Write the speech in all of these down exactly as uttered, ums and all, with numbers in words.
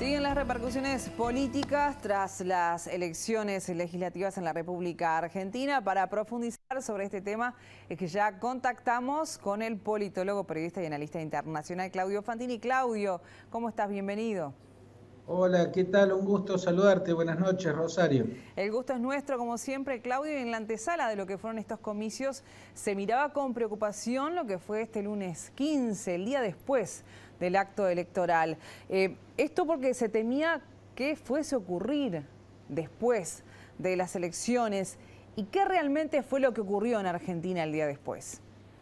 Siguen las repercusiones políticas tras las elecciones legislativas en la República Argentina. Para profundizar sobre este tema es que ya contactamos con el politólogo, periodista y analista internacional Claudio Fantini. Claudio, ¿cómo estás? Bienvenido. Hola, ¿qué tal? Un gusto saludarte. Buenas noches, Rosario. El gusto es nuestro, como siempre, Claudio. Y en la antesala de lo que fueron estos comicios, se miraba con preocupación lo que fue este lunes quince, el día después del acto electoral. Eh, esto porque se temía que fuese a ocurrir después de las elecciones. ¿Y qué realmente fue lo que ocurrió en Argentina el día después?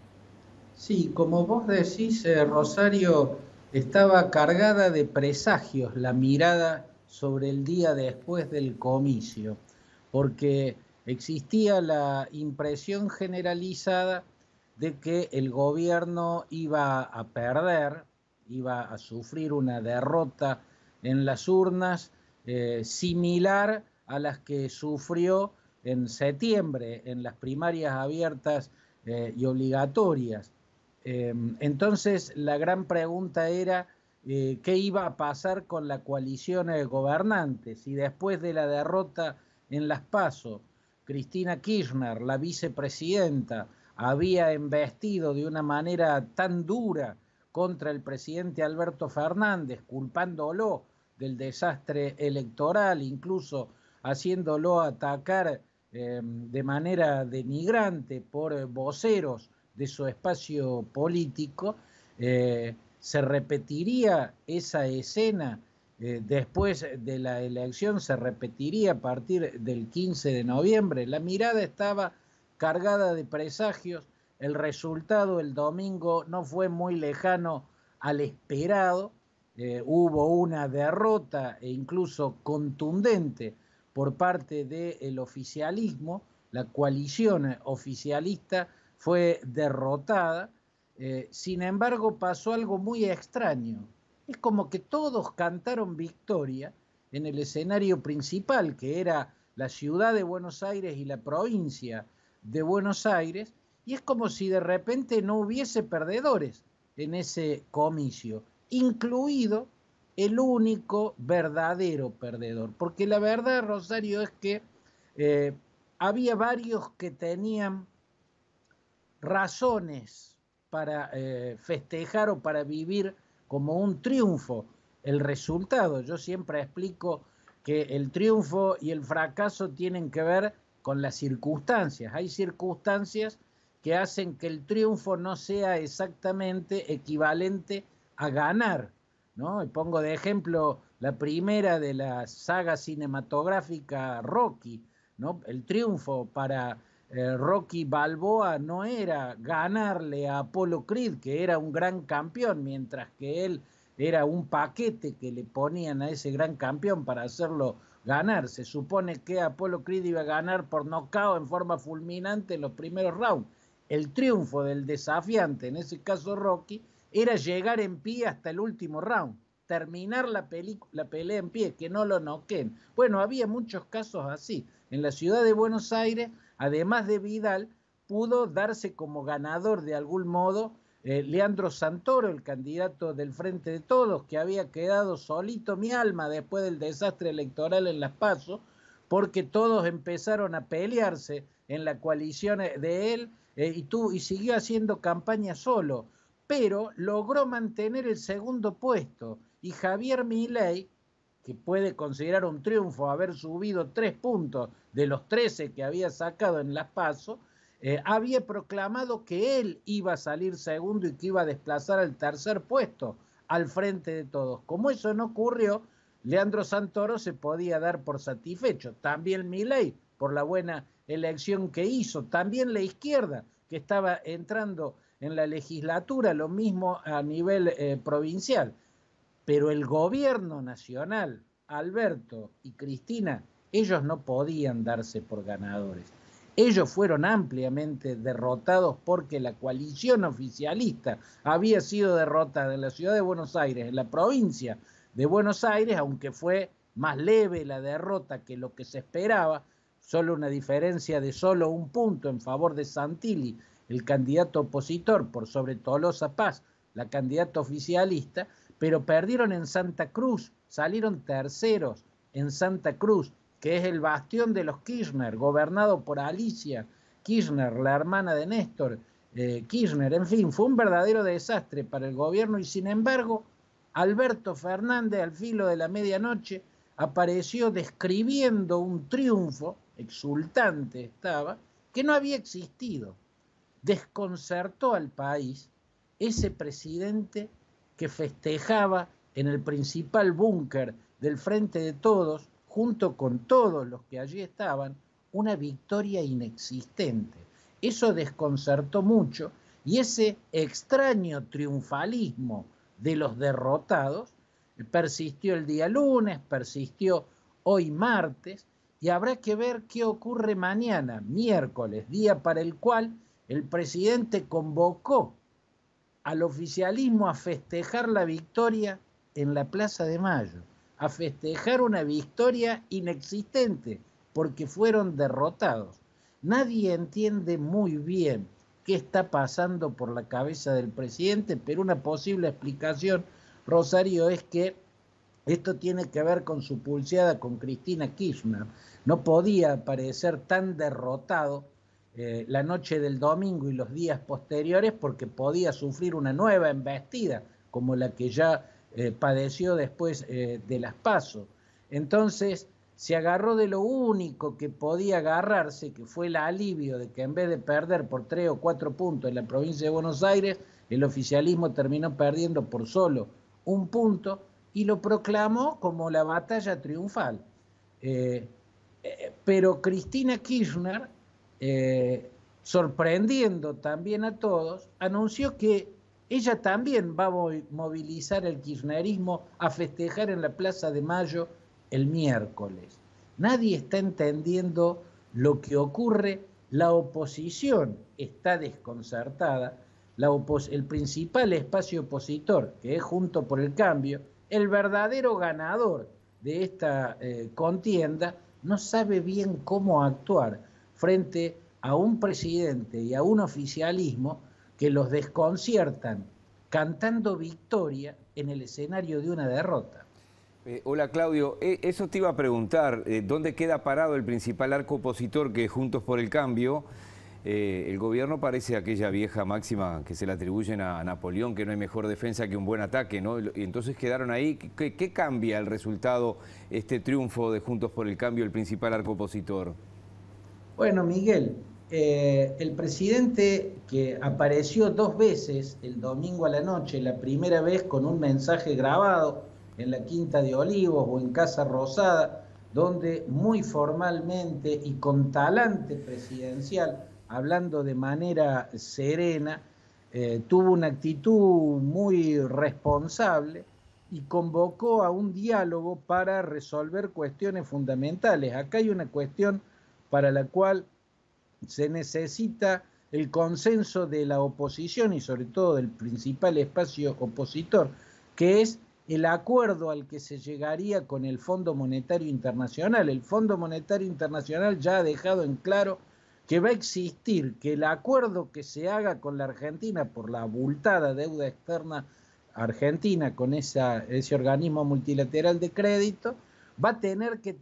Sí, como vos decís, eh, Rosario, estaba cargada de presagios la mirada sobre el día después del comicio, porque existía la impresión generalizada de que el gobierno iba a perder, iba a sufrir una derrota en las urnas eh, similar a las que sufrió en septiembre en las primarias abiertas eh, y obligatorias. Eh, entonces, la gran pregunta era eh, qué iba a pasar con la coalición de gobernantes. Y después de la derrota en las PASO, Cristina Kirchner, la vicepresidenta, había embestido de una manera tan dura contra el presidente Alberto Fernández, culpándolo del desastre electoral, incluso haciéndolo atacar eh, de manera denigrante por eh, voceros de su espacio político, eh, se repetiría esa escena eh, después de la elección, se repetiría a partir del quince de noviembre. La mirada estaba cargada de presagios, el resultado el domingo no fue muy lejano al esperado, eh, hubo una derrota e incluso contundente por parte del oficialismo, la coalición oficialista fue derrotada. Eh, sin embargo, pasó algo muy extraño. Es como que todos cantaron victoria en el escenario principal, que era la ciudad de Buenos Aires y la provincia de Buenos Aires, y es como si de repente no hubiese perdedores en ese comicio, incluido el único verdadero perdedor. Porque la verdad, Rosario, es que eh, había varios que tenían razones para eh, festejar o para vivir como un triunfo el resultado. Yo siempre explico que el triunfo y el fracaso tienen que ver con las circunstancias. Hay circunstancias que hacen que el triunfo no sea exactamente equivalente a ganar, ¿no? Y pongo de ejemplo la primera de la saga cinematográfica Rocky, ¿no? El triunfo para eh, Rocky Balboa no era ganarle a Apollo Creed, que era un gran campeón, mientras que él era un paquete que le ponían a ese gran campeón para hacerlo ganar. Se supone que Apollo Creed iba a ganar por nocaut en forma fulminante en los primeros rounds. El triunfo del desafiante, en ese caso Rocky, era llegar en pie hasta el último round, terminar la, la pelea en pie, que no lo noqueen. Bueno, había muchos casos así. En la ciudad de Buenos Aires, además de Vidal, pudo darse como ganador de algún modo eh, Leandro Santoro, el candidato del Frente de Todos, que había quedado solito mi alma después del desastre electoral en Las PASO, porque todos empezaron a pelearse en la coalición de él eh, y, tú, y siguió haciendo campaña solo, pero logró mantener el segundo puesto. Y Javier Milei, que puede considerar un triunfo haber subido tres puntos de los trece que había sacado en Las PASO, eh, había proclamado que él iba a salir segundo y que iba a desplazar al tercer puesto al Frente de Todos. Como eso no ocurrió, Leandro Santoro se podía dar por satisfecho. También Milei, por la buena elección que hizo. También la izquierda, que estaba entrando en la legislatura, lo mismo a nivel eh, provincial. Pero el gobierno nacional, Alberto y Cristina, ellos no podían darse por ganadores. Ellos fueron ampliamente derrotados porque la coalición oficialista había sido derrotada en la ciudad de Buenos Aires, en la provincia de Buenos Aires, aunque fue más leve la derrota que lo que se esperaba, solo una diferencia de solo un punto en favor de Santilli, el candidato opositor, por sobre Tolosa Paz, la candidata oficialista, pero perdieron en Santa Cruz, salieron terceros en Santa Cruz, que es el bastión de los Kirchner, gobernado por Alicia Kirchner, la hermana de Néstor eh, Kirchner. En fin, fue un verdadero desastre para el gobierno y sin embargo, Alberto Fernández al filo de la medianoche apareció describiendo un triunfo, exultante estaba, que no había existido. Desconcertó al país ese presidente que festejaba en el principal búnker del Frente de Todos, junto con todos los que allí estaban, una victoria inexistente. Eso desconcertó mucho y ese extraño triunfalismo de los derrotados persistió el día lunes, persistió hoy martes y habrá que ver qué ocurre mañana, miércoles, día para el cual el presidente convocó al oficialismo a festejar la victoria en la Plaza de Mayo, a festejar una victoria inexistente, porque fueron derrotados. Nadie entiende muy bien qué está pasando por la cabeza del presidente, pero una posible explicación, Rosario, es que esto tiene que ver con su pulseada con Cristina Kirchner. No podía parecer tan derrotado eh, la noche del domingo y los días posteriores porque podía sufrir una nueva embestida, como la que ya eh, padeció después eh, de las PASO. Entonces se agarró de lo único que podía agarrarse, que fue el alivio de que en vez de perder por tres o cuatro puntos en la provincia de Buenos Aires, el oficialismo terminó perdiendo por solo un punto y lo proclamó como la batalla triunfal. Eh, eh, pero Cristina Kirchner, eh, sorprendiendo también a todos, anunció que ella también va a movilizar el kirchnerismo a festejar en la Plaza de Mayo el miércoles. Nadie está entendiendo lo que ocurre, la oposición está desconcertada, la opos el principal espacio opositor, que es Juntos por el Cambio, el verdadero ganador de esta eh, contienda, no sabe bien cómo actuar frente a un presidente y a un oficialismo que los desconciertan cantando victoria en el escenario de una derrota. Eh, hola Claudio, eh, eso te iba a preguntar, eh, ¿dónde queda parado el principal arco opositor que es Juntos por el Cambio? Eh, el gobierno parece aquella vieja máxima que se le atribuyen a, a Napoleón, que no hay mejor defensa que un buen ataque, ¿no? Y entonces quedaron ahí. ¿Qué, qué cambia el resultado, este triunfo de Juntos por el Cambio, el principal arco opositor? Bueno, Miguel, eh, el presidente que apareció dos veces el domingo a la noche, la primera vez con un mensaje grabado en la Quinta de Olivos o en Casa Rosada, donde muy formalmente y con talante presidencial, hablando de manera serena, eh, tuvo una actitud muy responsable y convocó a un diálogo para resolver cuestiones fundamentales. Acá hay una cuestión para la cual se necesita el consenso de la oposición y sobre todo del principal espacio opositor, que es el acuerdo al que se llegaría con el Fondo Monetario Internacional. El Fondo Monetario Internacional ya ha dejado en claro que va a existir, que el acuerdo que se haga con la Argentina por la abultada deuda externa argentina con esa, ese organismo multilateral de crédito, va a tener que,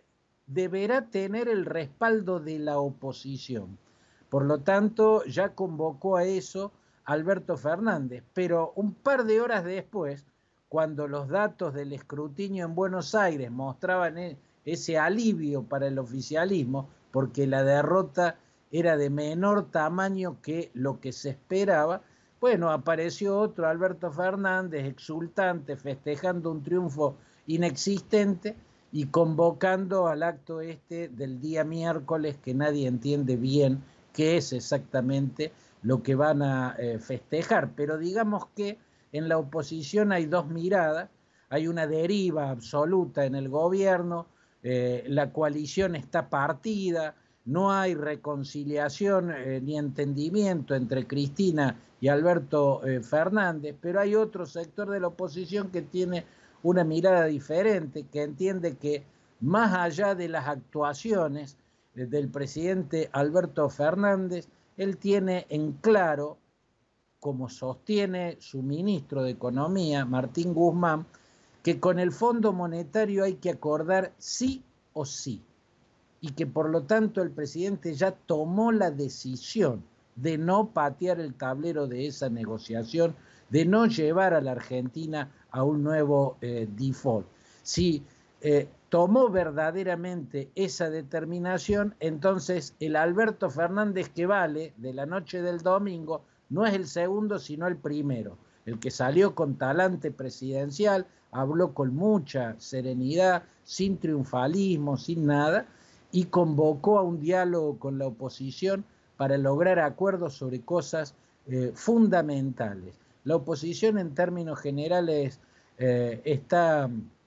deberá tener el respaldo de la oposición. Por lo tanto, ya convocó a eso Alberto Fernández, pero un par de horas después, cuando los datos del escrutinio en Buenos Aires mostraban ese alivio para el oficialismo, porque la derrota era de menor tamaño que lo que se esperaba, bueno, apareció otro Alberto Fernández, exultante, festejando un triunfo inexistente y convocando al acto este del día miércoles, que nadie entiende bien qué es exactamente lo que van a eh, festejar. Pero digamos que en la oposición hay dos miradas, hay una deriva absoluta en el gobierno, eh, la coalición está partida, no hay reconciliación eh, ni entendimiento entre Cristina y Alberto eh, Fernández, pero hay otro sector de la oposición que tiene una mirada diferente, que entiende que más allá de las actuaciones del presidente Alberto Fernández, él tiene en claro como sostiene su ministro de Economía, Martín Guzmán, que con el Fondo Monetario hay que acordar sí o sí, y que por lo tanto el presidente ya tomó la decisión de no patear el tablero de esa negociación, de no llevar a la Argentina a un nuevo eh, default. Si eh, tomó verdaderamente esa determinación, entonces el Alberto Fernández que vale de la noche del domingo no es el segundo, sino el primero, el que salió con talante presidencial, habló con mucha serenidad, sin triunfalismo, sin nada, y convocó a un diálogo con la oposición para lograr acuerdos sobre cosas eh, fundamentales. La oposición en términos generales eh, está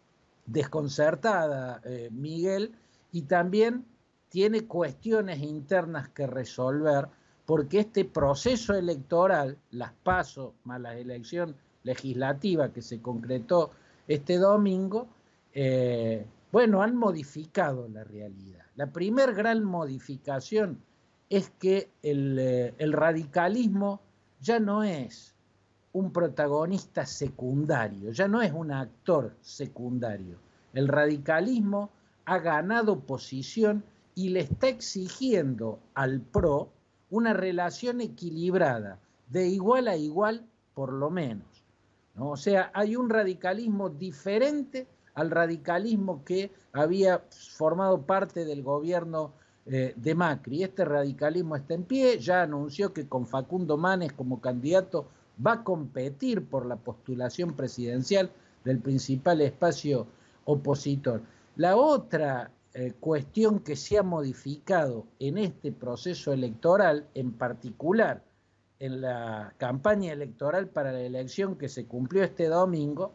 desconcertada, eh, Miguel, y también tiene cuestiones internas que resolver, porque este proceso electoral, las PASO más la elección legislativa que se concretó este domingo, eh, bueno, han modificado la realidad. La primer gran modificación es que el, eh, el radicalismo ya no es un protagonista secundario, ya no es un actor secundario. El radicalismo ha ganado posición y le está exigiendo al P R O una relación equilibrada, de igual a igual por lo menos, ¿no? O sea, hay un radicalismo diferente al radicalismo que había formado parte del gobierno eh, de Macri. Este radicalismo está en pie, ya anunció que con Facundo Manes como candidato va a competir por la postulación presidencial del principal espacio opositor. La otra eh, cuestión que se ha modificado en este proceso electoral, en particular en la campaña electoral para la elección que se cumplió este domingo,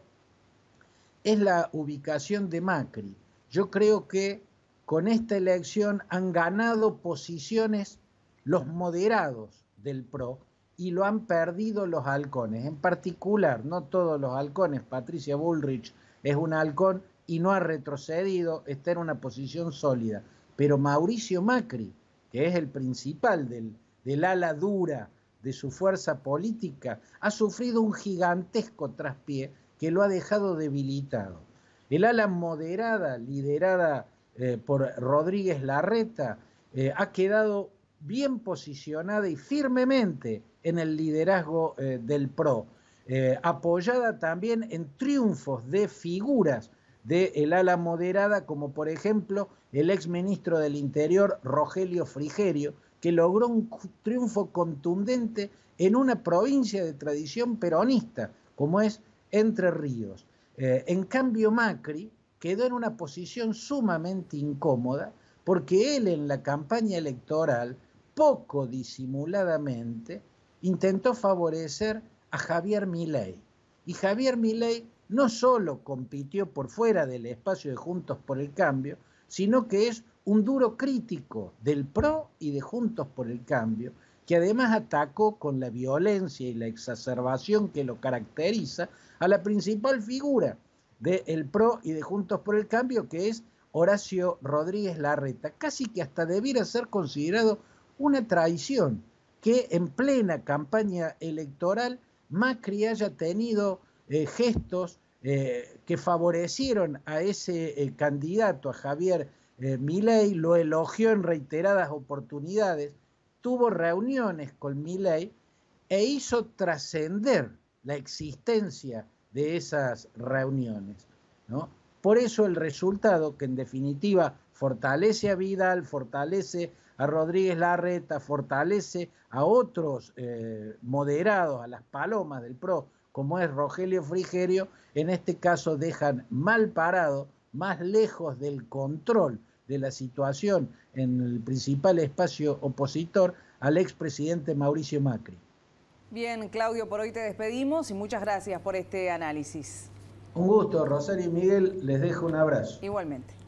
es la ubicación de Macri. Yo creo que con esta elección han ganado posiciones los moderados del P R O y lo han perdido los halcones. En particular, no todos los halcones, Patricia Bullrich es un halcón y no ha retrocedido, está en una posición sólida. Pero Mauricio Macri, que es el principal del, del ala dura de su fuerza política, ha sufrido un gigantesco traspié que lo ha dejado debilitado. El ala moderada, liderada eh, por Rodríguez Larreta, eh, ha quedado bien posicionada y firmemente en el liderazgo eh, del P R O, eh, apoyada también en triunfos de figuras del ala moderada, como por ejemplo el exministro del Interior, Rogelio Frigerio, que logró un triunfo contundente en una provincia de tradición peronista, como es Entre Ríos. Eh, en cambio, Macri quedó en una posición sumamente incómoda, porque él en la campaña electoral, poco disimuladamente, intentó favorecer a Javier Milei. Y Javier Milei no solo compitió por fuera del espacio de Juntos por el Cambio, sino que es un duro crítico del P R O y de Juntos por el Cambio, que además atacó con la violencia y la exacerbación que lo caracteriza a la principal figura del P R O y de Juntos por el Cambio, que es Horacio Rodríguez Larreta. Casi que hasta debiera ser considerado una traición que en plena campaña electoral Macri haya tenido eh, gestos eh, que favorecieron a ese eh, candidato, a Javier eh, Milei, lo elogió en reiteradas oportunidades, tuvo reuniones con Milei e hizo trascender la existencia de esas reuniones, ¿no? Por eso el resultado, que en definitiva fortalece a Vidal, fortalece a Rodríguez Larreta, fortalece a otros eh, moderados, a las palomas del P R O, como es Rogelio Frigerio, en este caso dejan mal parado, más lejos del control de la situación en el principal espacio opositor, al expresidente Mauricio Macri. Bien, Claudio, por hoy te despedimos y muchas gracias por este análisis. Un gusto, Rosario y Miguel, les dejo un abrazo. Igualmente.